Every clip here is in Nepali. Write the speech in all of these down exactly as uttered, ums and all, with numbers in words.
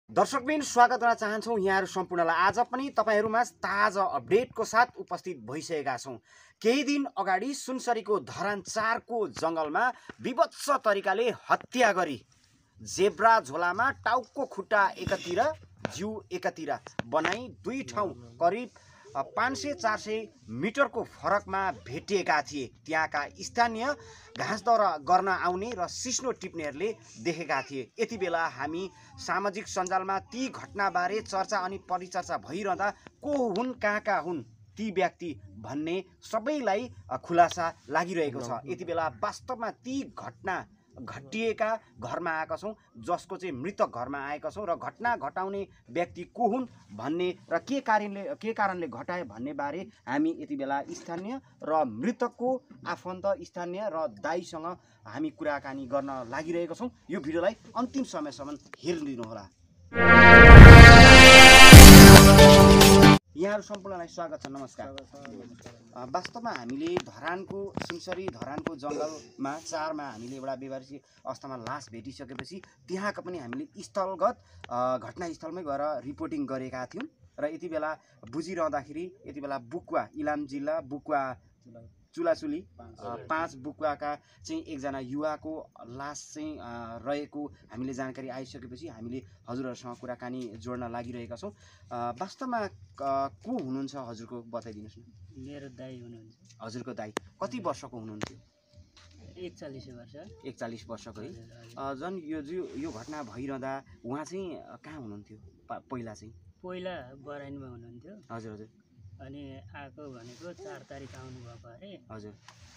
दर्शकबिन स्वागत गर्न चाहन्छौँ यहाँहरू सम्पूर्णलाई। आज पनि तपाईहरुमा ताजा अपडेटको साथ उपस्थित भइसकेका छौँ। केही दिन अगाडि सुनसरीको धरान चार को जंगलमा विभत्स तरिकाले हत्या गरी जेब्रा झोलामा टाउको खुट्टा एकातिर जिउ एकातिर बनाई दुई ठाउँ करिब पाँच सय चार सय मिटरको फरकमा भेटिएका थिए। त्यहाँका स्थानीय घाँस दौरा गर्न आउने र सिस्नो टिप्नेहरूले देखेका थिए। यति बेला हामी सामाजिक सञ्जालमा ती घटनाबारे चर्चा अनि परिचर्चा भइरहँदा को हुन् कहाँ कहाँ हुन् ती व्यक्ति भन्ने सबैलाई खुलासा लागिरहेको छ। यति बेला वास्तवमा ती घटना घटिएका घरमा आएका छौँ, जसको चाहिँ मृतक घरमा आएका छौँ र घटना घटाउने व्यक्ति को हुन् भन्ने र के कारणले के कारणले घटाए भन्ने बारे हामी यति बेला स्थानीय र मृतकको आफन्त स्थानीय र दाइसँग हामी कुराकानी गर्न लागिरहेका छौँ। यो भिडियोलाई अन्तिम समयसम्म हेरिदिनुहोला। यहाँहरू सम्पूर्णलाई स्वागत छ। नमस्कार। वास्तवमा हामीले धरानको सुनसरी धरानको जङ्गलमा चारमा हामीले एउटा बेवारसी अवस्थामा लास भेटिसकेपछि त्यहाँका पनि हामीले स्थलगत घटनास्थलमै गएर रिपोर्टिङ गरेका थियौँ र यति बेला बुझिरहँदाखेरि यति बेला बुकुवा इलाम जिल्ला बुकुवा चुलाचुली पाँच बुकुवाका चाहिँ एकजना युवाको लास चाहिँ रहेको हामीले जानकारी आइसकेपछि हामीले हजुरहरूसँग कुराकानी जोड्न लागिरहेका छौँ। वास्तवमा को हुनुहुन्छ हजुरको बताइदिनुहोस् न। मेरो दाइ हुनुहुन्छ। हजुरको दाइ कति वर्षको हुनुहुन्थ्यो? एकचालिस वर्ष। एकचालिस वर्षको है। झन् यो जो यो घटना भइरहँदा उहाँ चाहिँ कहाँ हुनुहुन्थ्यो पहिला चाहिँ? पहिला बराइनमा हुनुहुन्थ्यो। हजुर हजुर। अनि आएको भनेको चार तारिक आउनुभएको अरे। हजुर।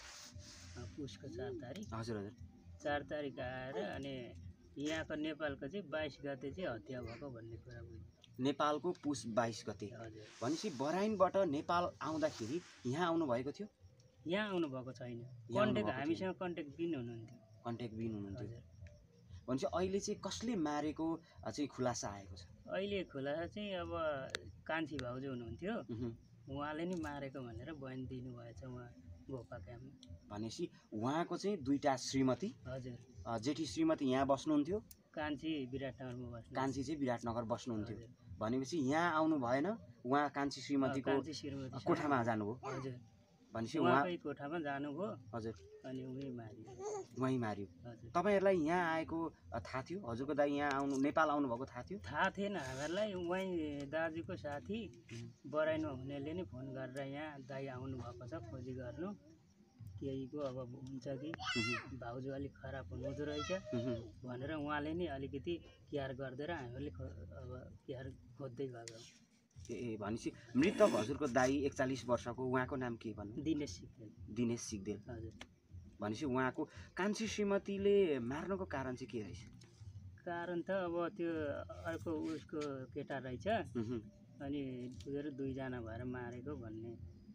पुसको चार तारिक। हजुर हजुर। चार तारिक आएर अनि यहाँको नेपालको चाहिँ बाइस गते चाहिँ हत्या भएको भन्ने कुरा बुझ्यो। नेपालको पुस बाइस गते। हजुर। भनेपछि बराइनबाट नेपाल आउँदाखेरि यहाँ आउनुभएको थियो? यहाँ आउनुभएको छैन। कन्ट्याक्ट हामीसँग कन्ट्याक्ट बिन हुनुहुन्थ्यो। कन्ट्याक्ट बिन हुनुहुन्थ्यो। भनेपछि अहिले चाहिँ कसले मारेको चाहिँ खुलासा आएको छ? अहिले खुलासा चाहिँ अब कान्छी भाउजू हुनुहुन्थ्यो, उहाँले नि मारेको भनेर बयान दिनुभएछ उहाँ गोपा क्याम्पमा। भनेपछि उहाँको चाहिँ दुईटा श्रीमती। हजुर। जेठी श्रीमती यहाँ बस्नुहुन्थ्यो, कान्छी विराटनगरमा बस्नु। कान्छी चाहिँ विराटनगर बस्नुहुन्थ्यो। भनेपछि यहाँ आउनु भएन, उहाँ कान्छी श्रीमतीको कोठामा जानुभयो। हजुर। भनेपछि उहाँकै कोठामा जानुभयो। हजुर। अनि उही मारियो। उही मारियो। तपाईँहरूलाई यहाँ आएको थाहा थियो? हजुरको दाइ यहाँ आउनु नेपाल आउनुभएको थाहा थियो? थाहा थिएन हामीहरूलाई। उहीँ दाजुको साथी बराइनमा हुनेले नि फोन गरेर यहाँ दाइ आउनुभएको छ खोजी गर्नु केहीको अब हुन्छ कि भाउजू अलिक खराब हुनुहुँदो रहेछ भनेर उहाँले नि अलिकति केयर गरिदिएर हामीहरूले अब केयर खोज्दै गएको। ए भनेपछि मृतक हजुरको दाइ एकचालिस वर्षको उहाँको नाम के भन्नु? दिनेश सिग्देल। दिनेश सिग्देल। हजुर। भनेपछि उहाँको कान्छी श्रीमतीले मार्नको कारण चाहिँ के रहेछ? कारण त अब त्यो अर्को उसको केटा रहेछ अनि उनीहरू दुईजना भएर मारेको भन्ने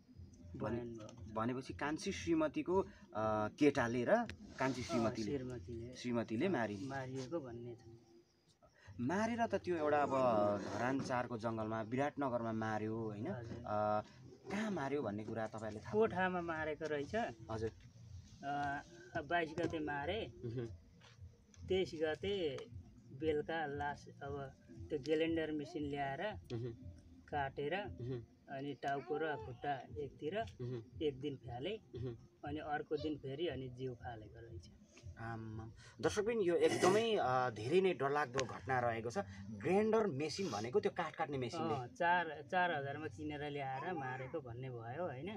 बयान भयो। भनेपछि कान्छी श्रीमतीको केटाले र कान्छी श्रीमतीले श्रीमतीले मारि मारिएको भन्ने छ। मारेर त त्यो एउटा अब धरान चारको जङ्गलमा विराटनगरमा मार्यो होइन? कहाँ मार्यो भन्ने कुरा तपाईँले थाहा? कोठामा मारेको रहेछ। हजुर। बाइस गते मारे, तेइस गते बेलुका लास अब त्यो ग्यालेन्डर मेसिन ल्याएर काटेर अनि टाउको र खुट्टा एकतिर एक दिन फाले अनि अर्को दिन फेरि अनि जिउ फालेको रहेछ। दर्शकबिन यो एकदमै धेरै नै डरलाग्दो घटना रहेको छ। ग्राइन्डर मेसिन भनेको त्यो काठ काट्ने मेसिन चार चार हजारमा किनेर ल्याएर मारेको भन्ने भयो होइन?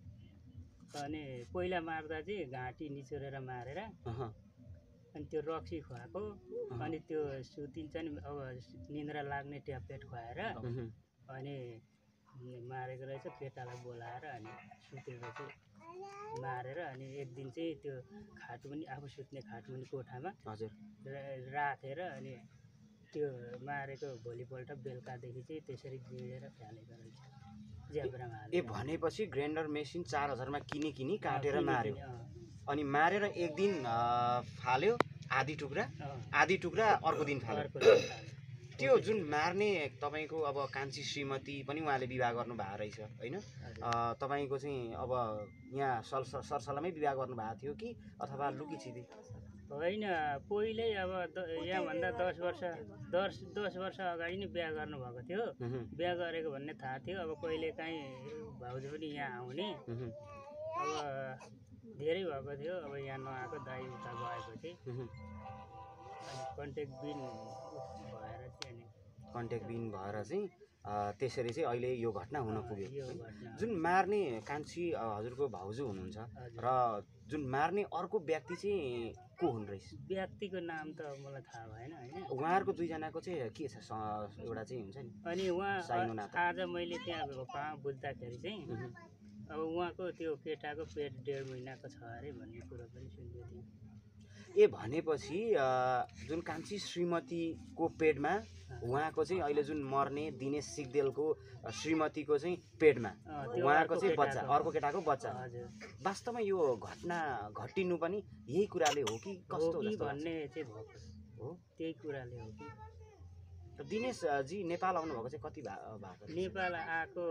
अनि पहिला मार्दा चाहिँ घाँटी निचोरेर मारेर अनि त्यो रक्सी खुवाएको अनि त्यो सुतिन्छ नि अब निन्द्रा लाग्ने ट्याब्लेट खुवाएर अनि मारेको रहेछ। केटालाई बोलाएर अनि सुतेको चाहिँ मारेर अनि एक दिन चाहिँ त्यो खाटमुनि आफू सुत्ने खाटमुनि कोठामा हजुर राखेर अनि त्यो मारेको भोलिपल्ट बेलुकादेखि चाहिँ त्यसरी गिडेर फ्यालेको रहेछ ज्याब्रामा। ए भनेपछि ग्राइन्डर मेसिन चार हजारमा किनी किनी काटेर मार्यो अनि मारेर एक दिन फाल्यो आधी टुक्रा आधी टुक्रा अर्को दिन फाल्यो। त्यो जुन मार्ने तपाईँको अब कान्छी श्रीमती पनि उहाँले विवाह गर्नु भएको रहेछ होइन? तपाईँको चाहिँ अब यहाँ सल सरसल्लामै विवाह गर्नु भएको थियो कि अथवा लुकी छिपी? होइन पहिल्यै अब यहाँभन्दा दस वर्ष दस दस वर्ष अगाडि नै बिहा गर्नुभएको थियो। बिहा गरेको भन्ने थाहा थियो। अब कहिले काहीँ भाउजू पनि यहाँ आउने अब धेरै भएको थियो। अब यहाँ नआएको दाइ उता गएपछि अनि कन्ट्याक्ट बिन भएर चाहिँ अनि कन्ट्याक्ट बिन भएर चाहिँ त्यसरी चाहिँ अहिले यो घटना हुन पुग्यो। जुन मार्ने कान्छी हजुरको भाउजू हुनुहुन्छ र जुन मार्ने अर्को व्यक्ति चाहिँ को हुन् रहेछ? व्यक्तिको नाम त मलाई थाहा भएन होइन। उहाँहरूको दुईजनाको चाहिँ के छ एउटा चाहिँ हुन्छ नि अनि उहाँ आज मैले त्यहाँ कहाँ बुझ्दाखेरि चाहिँ अब उहाँको त्यो केटाको पेट डेढ महिनाको छ अरे भन्ने कुरो पनि सुन्दै थिएँ। ए भनेपछि जुन कान्छी श्रीमतीको पेटमा उहाँको चाहिँ अहिले जुन मर्ने दिनेश सिग्देलको श्रीमतीको चाहिँ पेटमा उहाँको चाहिँ बच्चा अर्को केटाको बच्चा। वास्तवमा यो घटना घटिनु पनि यही कुराले हो कि कस्तो भन्ने चाहिँ भएको हो? त्यही कुराले हो कि? दिनेश जी नेपाल आउनुभएको चाहिँ कति भएको? नेपाल आएको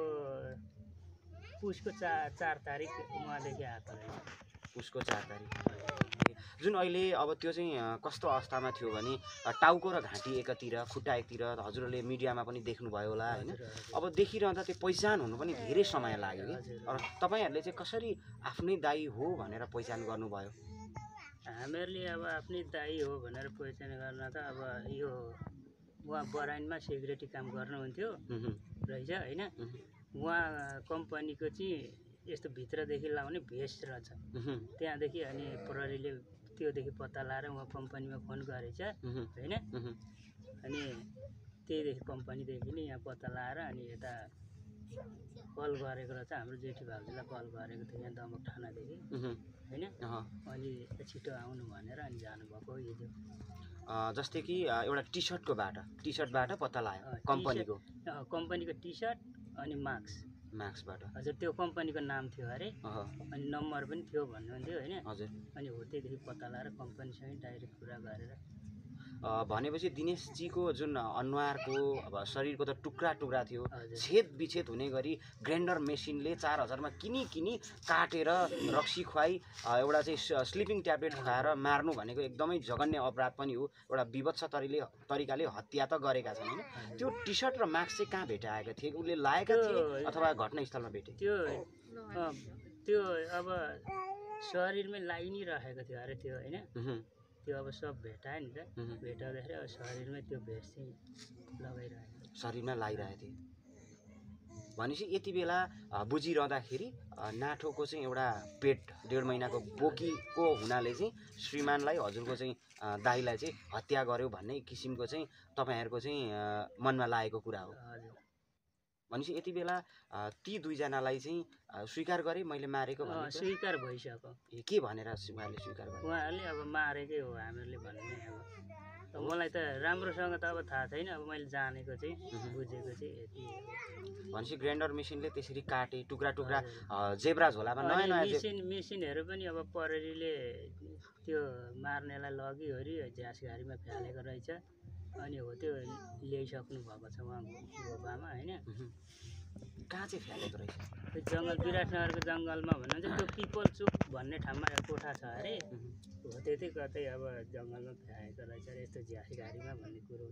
पुसको चार चार तारिक उहाँदेखि आएको रहेछ। पुसको चार तारिक जुन अहिले अब त्यो चाहिँ कस्तो अवस्थामा थियो भने टाउको र घाँटी एकातिर खुट्टा एकतिर हजुरहरूले मिडियामा पनि देख्नुभयो होला होइन। अब देखिरहँदा त्यो पहिचान हुनु पनि धेरै समय लाग्यो कि र तपाईँहरूले चाहिँ कसरी आफ्नै दाइ हो भनेर पहिचान गर्नुभयो? हामीहरूले अब आफ्नै दाइ हो भनेर पहिचान गर्न त अब यो उहाँ बराइनमा सेक्युरिटी काम गर्नुहुन्थ्यो रहेछ होइन। उहाँ कम्पनीको चाहिँ यस्तो भित्रदेखि लाउने भेस्ट रहेछ त्यहाँदेखि अनि प्रहरीले त्योदेखि पत्ता लाएर उहाँ कम्पनीमा फोन गरेछ होइन। अनि त्यहीदेखि कम्पनीदेखि नै यहाँ पत्ता लाएर अनि यता कल गरेको रहेछ। हाम्रो जेठी भाउजूलाई कल गरेको थियो यहाँ दमक थानादेखि होइन। अनि छिटो आउनु भनेर अनि जानुभएको हिजो। जस्तै कि एउटा टी सर्टको बाटो टी सर्टबाट पत्ता लाग्यो कम्पनीको कम्पनीको टी सर्ट अनि मास्क मार्क्सबाट हजुर त्यो कम्पनीको नाम थियो अरे अनि नम्बर पनि थियो भन्नुहुन्थ्यो होइन। हजुर अनि हो त्यहीदेखि पत्ता लगाएर कम्पनीसँगै डाइरेक्ट कुरा गरेर भनेपछि दिनेशजीको जुन अनुहारको अब शरीरको त टुक्रा टुक्रा थियो छेद विच्छेद हुने गरी ग्राइन्डर मेसिनले चार हजारमा किनी किनी काटेर रक्सी खुवाई एउटा चाहिँ स्लिपिङ ट्याब्लेट खुवाएर मार्नु भनेको एकदमै जघन्य अपराध पनि हो। एउटा विवत्स तरिले तरिकाले हत्या त गरेका छन् होइन। त्यो टी सर्ट र मास्क चाहिँ कहाँ भेटाएका थिए? उसले लाएका थिए अथवा घटनास्थलमा भेटे? त्यो त्यो अब शरीरमै लाइ नै राखेको थियो अरे त्यो होइन। त्यो अब सब भेटायो नि त भेटाउँदाखेरि अब शरीरमै त्यो भेस्ट चाहिँ लगाइरहेको शरीरमा लगाइरहेको थियो भनेपछि यति बेला बुझिरहँदाखेरि नाठोको चाहिँ एउटा पेट डेढ महिनाको बोकीको हुनाले चाहिँ श्रीमानलाई हजुरको चाहिँ दाइलाई चाहिँ हत्या गर्यो भन्ने किसिमको चाहिँ तपाईँहरूको चाहिँ मनमा लागेको कुरा हो। भनेपछि यति बेला ती दुईजनालाई चाहिँ स्वीकार गरे मैले मारेको भन्ने स्वीकार भइसक्यो। के भनेर उहाँले स्वीकार गरे? उहाँहरूले अब मारेकै हो हामीहरूले भन्ने अब मलाई त राम्रोसँग त अब थाहा छैन। अब मैले जानेको चाहिँ बुझेको चाहिँ यति। भनेपछि ग्राइन्डर मेसिनले त्यसरी काटे टुक्रा टुक्रा जेब्रा झोलामा नयाँ नयाँ मेसिन मेसिनहरू पनि अब प्रहरीले त्यो मार्नेलाई लगिवरी झ्यास गाडीमा फ्यालेको रहेछ। अनि हो त्यो ल्याइसक्नु भएको छ उहाँ घोबामा होइन। कहाँ चाहिँ फ्यालेको रहेछ? त्यो जङ्गल विराटनगरको जङ्गलमा भन्नुहुन्छ त्यो पिपल चुक भन्ने ठाउँमा कोठा छ अरे हो त्यतै कतै अब जङ्गलमा फ्यालेको रहेछ यस्तो झ्यास गाडीमा भन्ने कुरो।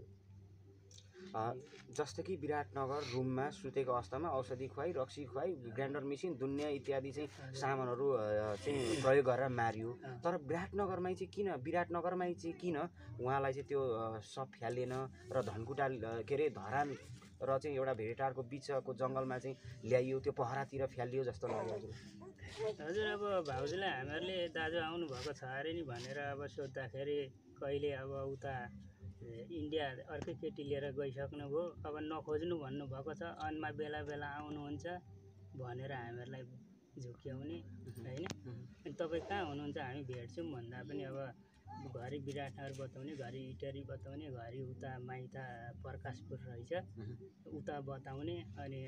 जस्तै कि विराटनगर रुममा सुतेको अवस्थामा औषधि खुवाई रक्सी खुवाई ग्राइन्डर मेसिन दुनियाँ इत्यादि चाहिँ सामानहरू चाहिँ प्रयोग गरेर मारियो। तर विराटनगरमै चाहिँ किन विराटनगरमै चाहिँ किन उहाँलाई चाहिँ त्यो सब फ्यालेन र धनकुटा के अरे धरान र चाहिँ एउटा भेटारको बिचको जङ्गलमा चाहिँ ल्याइयो त्यो पहरातिर फ्यालियो जस्तो लाग्यो हजुर? हजुर अब भाउजूलाई हामीहरूले दाजु आउनुभएको छ अरे नि भनेर अब सोद्धाखेरि कहिले अब उता इन्डिया अर्कै केटी लिएर गइसक्नुभयो अब नखोज्नु भन्नुभएको छ। अनमा बेला बेला आउनुहुन्छ भनेर हामीहरूलाई झुक्क्याउने होइन। अनि तपाईँ कहाँ हुनुहुन्छ हामी भेट्छौँ भन्दा पनि अब घरि विराटनगर बताउने घरि इटरी बताउने घरि उता माइता प्रकाशपुर रहेछ उता बताउने अनि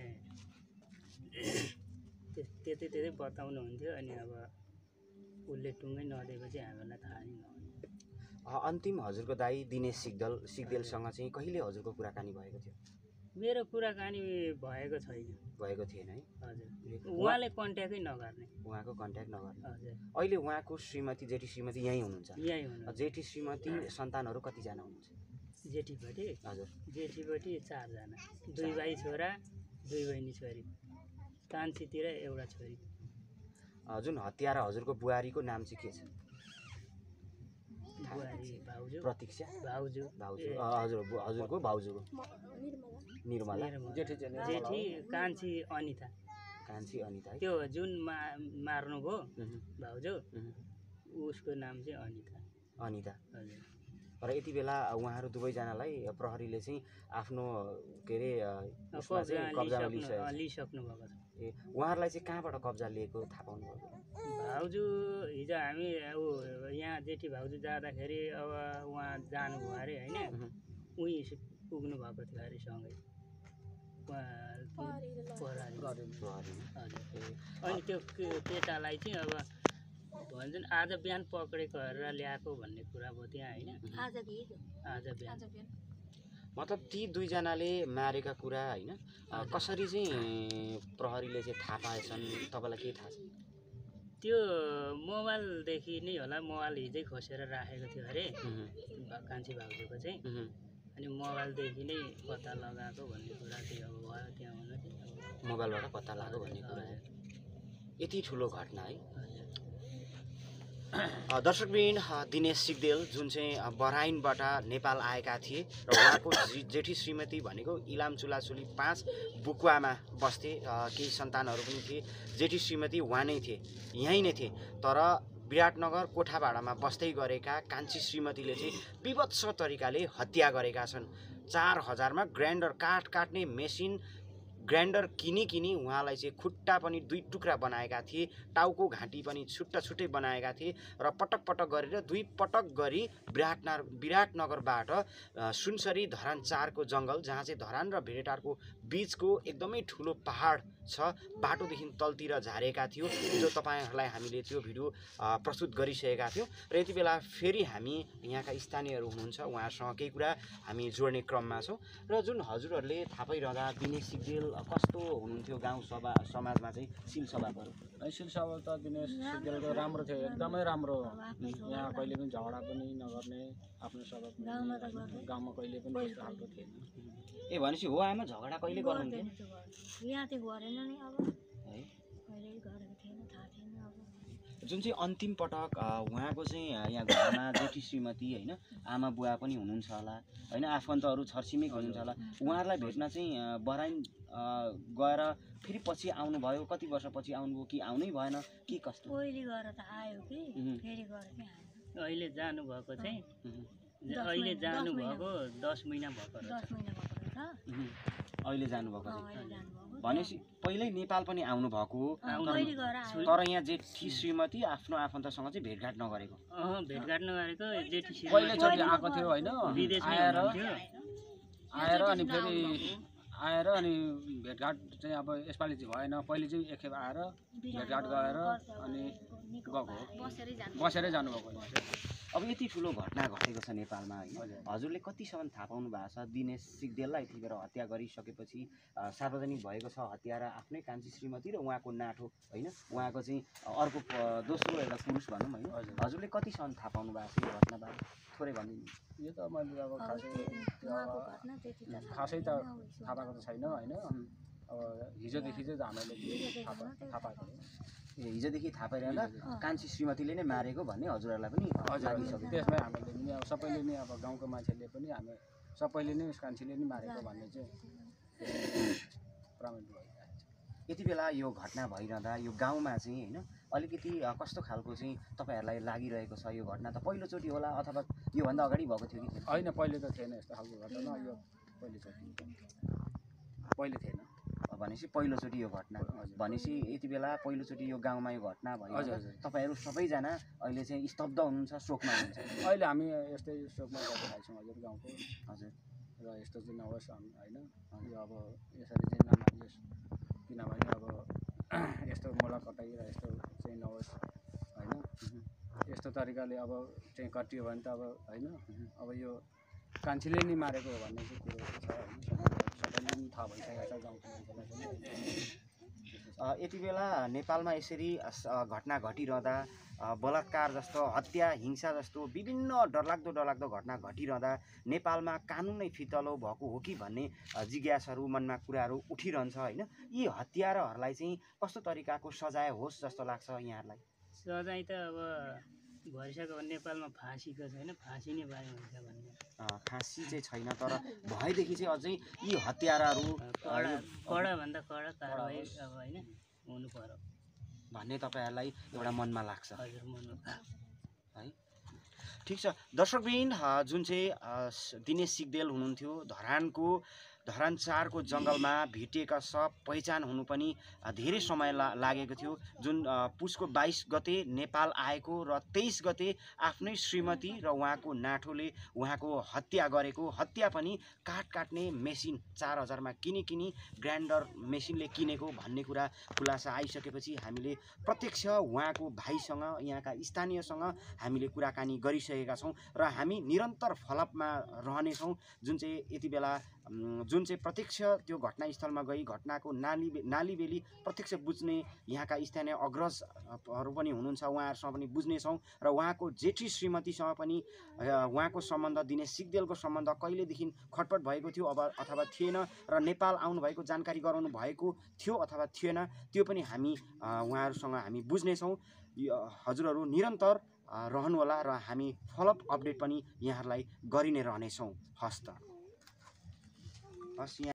त्यतै त्यतै बताउनुहुन्थ्यो। अनि अब उसले टुङ्गै नदिएपछि हामीहरूलाई थाहा नै नहुने। अन्तिम हजुरको दाइ दिनेश सिग्दल सिग्देलसँग चाहिँ कहिले हजुरको कुराकानी भएको थियो? मेरो कुराकानी भएको छैन भएको थिएन है हजुर उहाँले कन्ट्याक्टै नगर्ने उहाँको कन्ट्याक्ट नगर्ने हजुर अहिले उहाँको श्रीमती जेठी श्रीमती यहीँ हुनुहुन्छ यहीँ हुनुहुन्छ जेठी श्रीमती सन्तानहरू कतिजना हुनुहुन्छ जेठीपट्टि हजुर जेठीपट्टि चारजना दुई भाइ छोरा दुई बहिनी छोरी कान्छीतिर एउटा छोरी जुन हत्यारा हजुरको बुहारीको नाम चाहिँ के छ बुहारी भाउजू प्रतीक्षा भाउजू भाउजू हजुर हजुरको भाउजूको निर्मला जेठी जेठी कान्छी अनिता कान्छी अनिता त्यो जुन मा मार्नुभयो भाउजू उसको नाम चाहिँ अनिता अनिता हजुर र यति बेला उहाँहरू दुवैजनालाई प्रहरीले चाहिँ आफ्नो के अरे उसमा चाहिँ कब्जामा लिइसकेको लिइसक्नु भएको छ ए उहाँहरूलाई चाहिँ कहाँबाट कब्जा लिएको थाहा पाउनु भयो भाउजू हिजो हामी ऊ यहाँ जेठी भाउजू जाँदाखेरि अब उहाँ जानुभयो अरे होइन उहीँ पुग्नु भएको थियो अरे सँगै अनि त्यो केटालाई चाहिँ अब भन्छन् आज बिहान पक्रेको हेरेर ल्याएको भन्ने कुरा भयो त्यहाँ होइन आज बिहान मतलब ती दुईजनाले मारेका कुरा होइन कसरी चाहिँ प्रहरीले चाहिँ थाहा पाएछन् तपाईँलाई के थाहा छ त्यो मोबाइलदेखि नै होला मोबाइल हिजै खोसेर राखेको थियो अरे कान्छी भाउजूको चाहिँ अनि मोबाइलदेखि नै पत्ता लगाएको भन्ने कुरा चाहिँ अब भयो त्यहाँ हुन चाहिँ मोबाइलबाट पत्ता लाग्यो भन्ने कुरा यति ठुलो घटना है दर्शकवृन्द दिनेश सिग्देल जुन चाहिँ बराइनबाट नेपाल आएका थिए र उहाँको जेठी श्रीमती भनेको इलाम चुलाचुली पाँच बुकुवामा बस्थे केही सन्तानहरू पनि थिए जेठी श्रीमती उहाँ नै थिए यहीँ नै थिए तर विराटनगर कोठाभाडामा बस्दै गरेका कान्छी श्रीमतीले चाहिँ विभत्स तरिकाले हत्या गरेका छन् चार हजारमा ग्राइन्डर काट काट्ने मेसिन ग्राइन्डर किनी किनी उहाँलाई चाहिँ खुट्टा पनि दुई टुक्रा बनाएका थिए टाउको घाँटी पनि छुट्टा छुट्टै बनाएका थिए र पटक पटक गरेर दुई पटक गरी विराटनगर विराटनगरबाट सुनसरी धरान चारको जङ्गल जहाँ चाहिँ धरान र भेडेटारको बिचको एकदमै ठुलो पहाड छ बाटोदेखि तलतिर झारेका थियो जो तपाईँहरूलाई हामीले त्यो भिडियो प्रस्तुत गरिसकेका थियौँ र यति बेला फेरि हामी यहाँका स्थानीयहरू हुनुहुन्छ उहाँहरूसँग केही कुरा हामी जोड्ने क्रममा छौँ र जुन हजुरहरूले थाहा पाइरहँदा दिनेश सिग्देल कस्तो हुनुहुन्थ्यो गाउँ सभा समाजमा चाहिँ सिल सभाहरू सिल सभा त दिनेश सिग्देलको राम्रो थियो एकदमै राम्रो यहाँ कहिले पनि झगडा पनि नगर्ने आफ्नो सभा गाउँमा कहिले पनि त्यस्तो खालको थिएन ए भनेपछि हो आमा झगडा कहिले गर्नुहुन्थ्यो यहाँ चाहिँ गरेन नि अब है कहिले गरेको थिएन थाहा थिएन अब जुन चाहिँ अन्तिम पटक उहाँको चाहिँ यहाँ घरमा जेठी श्रीमती होइन आमा बुवा पनि हुनुहुन्छ होला होइन आफन्तहरू छरछिमेक हुनुहुन्छ होला उहाँहरूलाई भेट्न चाहिँ बराइन गएर फेरि पछि आउनुभयो कति वर्षपछि आउनुभयो कि आउनै भएन कि कस्तो पहिले गएर त आयो कि फेरि गएर चाहिँ आयो अहिले जानुभएको चाहिँ अहिले जानुभएको दस महिना भएको दस महिना भएको रहेछ अहिले जानुभएको अहिले जानुभएको भनेपछि पहिल्यै नेपाल पनि आउनुभएको कहिले गएर आयो तर यहाँ जेठी श्रीमती आफ्नो आफन्तसँग चाहिँ भेटघाट नगरेको अँ भेटघाट नगरेको जेठी पहिलोचोटि आएको थियो होइन विदेशमा आएर हुनुहुन्थ्यो आएर अनि फेरि आएर अनि भेटघाट चाहिँ अब यसपालि चाहिँ भएन पहिले चाहिँ एकखेप आएर भेटघाट गएर अनि गएको बसेरै जानुभएको अब यति ठुलो घटना घटेको छ नेपालमा होइन हजुरले कतिसम्म थाहा पाउनु भएको छ दिनेश सिग्देललाई यति बेला हत्या गरिसकेपछि सार्वजनिक भएको छ हत्या र आफ्नै कान्छी श्रीमती र उहाँको नाठो होइन उहाँको चाहिँ अर्को दोस्रो एउटा पुरुष भनौँ होइन हजुरले कतिसम्म थाहा पाउनु भएको छ यो घटनाबारे थोरै भनिदिनु यो त मैले अब खासै खासै त थाहा पाएको त छैन होइन अब हिजोदेखि चाहिँ हामीले थाहा पाएको हिजोदेखि थाहा पाइरहँदा कान्छी श्रीमतीले नै मारेको भन्ने हजुरहरूलाई पनि लागिसक्यो त्यसमै हामीले पनि अब सबैले नै अब गाउँको मान्छेले पनि हामी सबैले नै कान्छीले नै मारेको भन्ने चाहिँ प्रमाण भइरहेको छ यति बेला यो घटना भइरहँदा यो गाउँमा चाहिँ होइन अलिकति कस्तो खालको चाहिँ तपाईँहरूलाई लागिरहेको छ यो घटना त पहिलोचोटि होला अथवा योभन्दा अगाडि भएको थियो कि होइन पहिले त थिएन यस्तो खालको घटना यो पहिलोचोटि पहिले थिएन भनेपछि पहिलोचोटि यो घटना भनेपछि यति बेला पहिलोचोटि यो गाउँमा यो घटना भयो तपाईँहरू सबैजना अहिले चाहिँ स्तब्ध हुनुहुन्छ शोकमा हुनुहुन्छ अहिले हामी यस्तै शोकमा बसिरहेको छौँ हजुर गाउँको हजुर र यस्तो चाहिँ नहोस् होइन यो अब यसरी चाहिँ नमानियोस् किनभने अब यस्तो मोलाकटाइ र यस्तो चाहिँ नहोस् होइन यस्तो तरिकाले अब चाहिँ कटियो भने त अब होइन अब यो कान्छीले नै मारेको हो भन्ने चाहिँ कुरो छ होइन सबैले गाउँको मान्छेलाई पनि अ, यति बेला नेपालमा यसरी अस- अ, घटना घटिरहँदा अ, बलात्कार जस्तो हत्या हिंसा जस्तो विभिन्न डरलाग्दो डरलाग्दो घटना घटिरहँदा नेपालमा कानुन नै फितलो भएको हो कि भन्ने अ, जिज्ञासाहरू मनमा कुराहरू उठिरहन्छ होइन। यी हत्याराहरूलाई चाहिँ कस्तो तरिकाको सजाय होस् जस्तो लाग्छ यहाँहरूलाई? सजाय त अब भइसक्यो नेपालमा फाँसीको छैन, फाँसी नै बानी हुन्छ भन्ने अ, फाँसी चाहिँ छैन, तर भएदेखि चाहिँ अझै यी हत्याराहरू अ, कडा यो- कडाभन्दा कडा कारवाही अब होइन हुनु पर्यो भन्ने तपाईँहरूलाई एउटा मनमा लाग्छ हजुर मनमा। है। ठिक छ दर्शकबिन, अ, जुन चाहिँ अ, स- दिनेश सिग्देल हुनुहुन्थ्यो, धरानको धरान चारको जङ्गलमा भेटिएका सब पहिचान हुनु पनि अ, धेरै समय ला लागेको थियो। जुन अ, पुसको बाइस गते नेपाल आएको र तेइस गते आफ्नै श्रीमती र उहाँको नाठोले उहाँको हत्या गरेको, हत्या पनि काठ काट्ने मेसिन चार हजारमा किनी किनी ग्राइन्डर मेसिनले किनेको भन्ने कुरा खुलासा आइसकेपछि हामीले प्रत्यक्ष उहाँको भाइसँग यहाँका स्थानीयसँग हामीले कुराकानी गरिसकेका छौँ र हामी निरन्तर फलपमा रहनेछौँ। जुन चाहिँ यति बेला उम्, जुन चाहिँ प्रत्यक्ष त्यो घटनास्थलमा गई घटनाको नाली नालीबेली प्रत्यक्ष बुझ्ने यहाँका स्थानीय अग्रजहरू पनि हुनुहुन्छ, उहाँहरूसँग पनि बुझ्नेछौँ र उहाँको जेठी श्रीमतीसँग पनि अ, उहाँको सम्बन्ध दिनेश सिग्देलको सम्बन्ध कहिलेदेखि खटपट भएको थियो अब अथवा थिएन र नेपाल आउनुभएको जानकारी गराउनु भएको थियो अथवा थिएन, त्यो पनि हामी अ, उहाँहरूसँग हामी बुझ्नेछौँ। यो हजुरहरू निरन्तर अ, रहनुहोला र हामी फलोअप अपडेट पनि यहाँहरूलाई गरि नै रहनेछौँ। हस्त हस्।